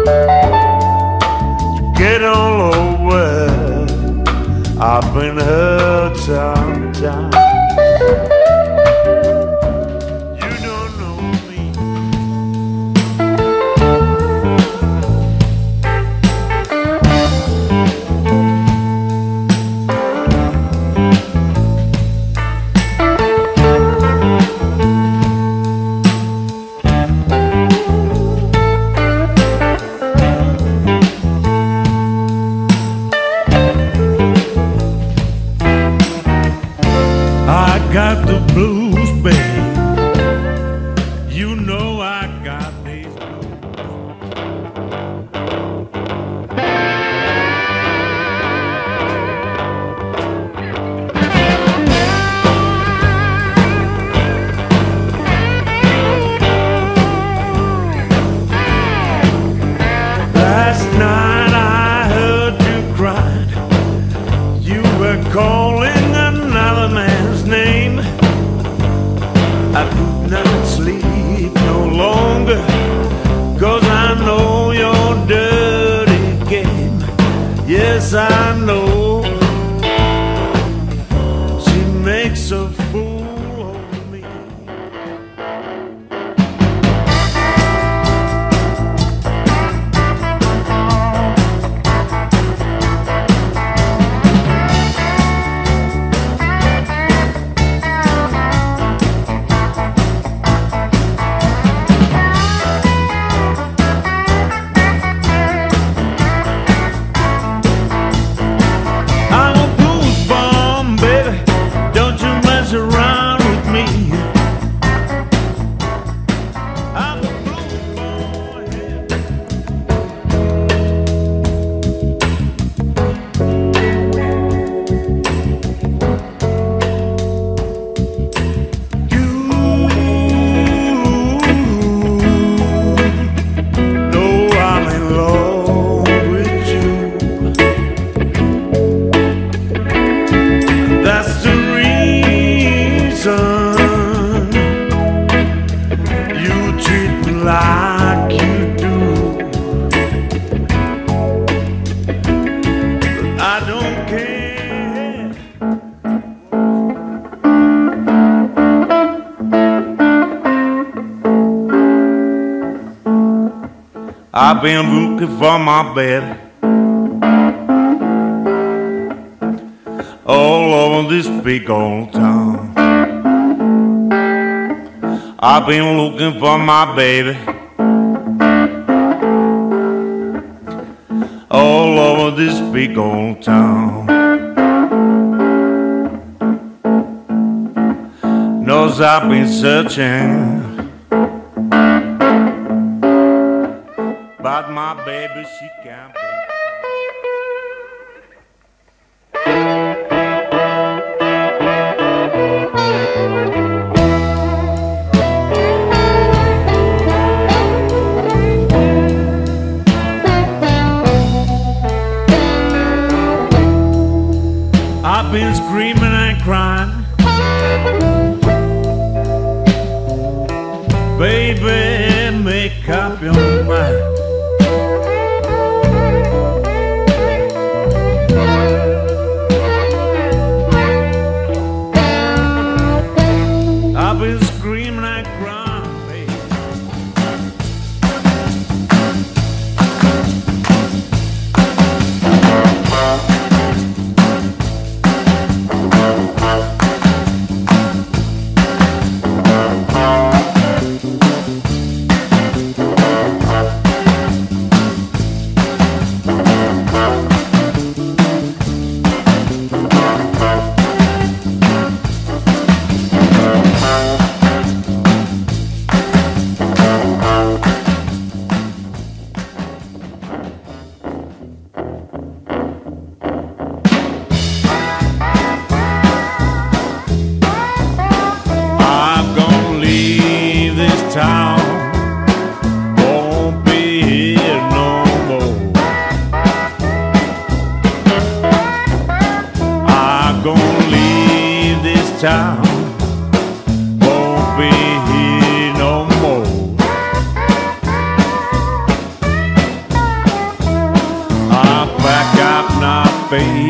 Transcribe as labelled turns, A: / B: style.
A: Get all over. I've been hurt sometimes. You don't know me. I got the blues, babe. You know I got these Last night I heard you crying. You were calling another man's name. I could not sleep no longer, 'cause I know your dirty game. Yes, I know. She makes a fool of me. I'm a blues bomb, baby. Don't you mess around with me. I'm a blues boy. You know I'm in love with you. That's the reason you treat me like you do. But I don't care. I've been looking for my baby all over this big old town. I've been looking for my baby all over this big old town. Knows I've been searching, but my baby, she can't be. I've been screaming and crying, baby, make up your mind. I've been screaming and crying, baby. Town won't be here no more. I'm gonna leave this town, won't be here no more. fade.